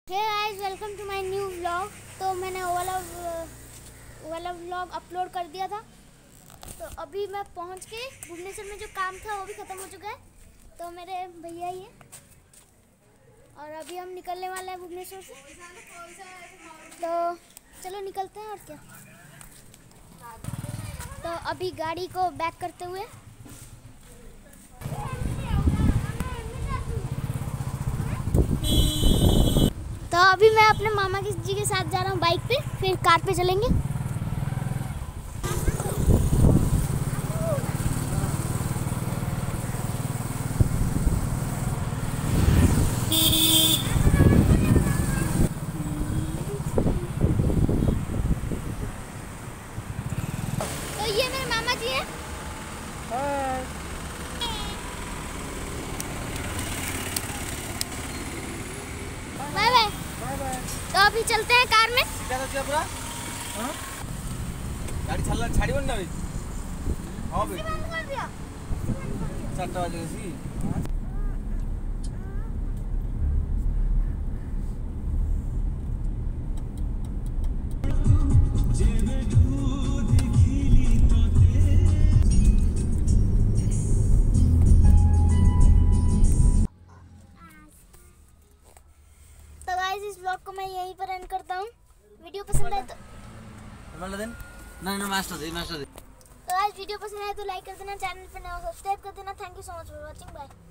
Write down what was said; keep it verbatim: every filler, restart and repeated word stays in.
Hey guys, welcome to my new vlog. तो मैंने वो वाला वो वाला व्लॉग अपलोड कर दिया था। तो अभी मैं पहुंच के भुवनेश्वर में जो काम था वो भी ख़त्म हो चुका है। तो मेरे भैया ही है और अभी हम निकलने वाले हैं भुवनेश्वर से। तो चलो निकलते हैं और क्या। तो अभी गाड़ी को बैक करते हुए तो अभी मैं अपने मामा जी के साथ जा रहा हूँ बाइक पे, फिर कार पे चलेंगे। तो ये मेरे मामा जी हैं। Bye bye. तो अभी चलते हैं कार में। गाड़ी छाड़ला छाड़िबन ना भाई। हां भाई बंद कर दिया। चार बजे सी तो गाइस, इस व्लॉग को मैं यहीं पर एंड करता हूँ। वीडियो पसंद आए तो वाला दिन ना ना मास्टर दे मास्टर दे। तो गाइस, वीडियो पसंद आए तो लाइक कर देना, चैनल पर नया हो सब्सक्राइब कर देना। Thank you so much for watching. Bye.